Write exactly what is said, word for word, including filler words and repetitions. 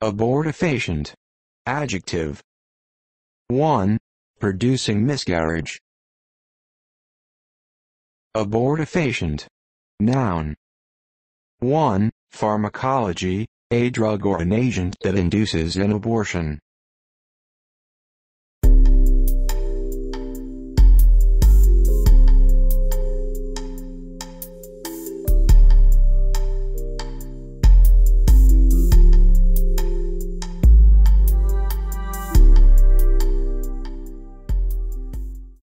Abortifacient. Adjective. one. Producing miscarriage. Abortifacient. Noun. one. Pharmacology, a drug or an agent that induces an abortion.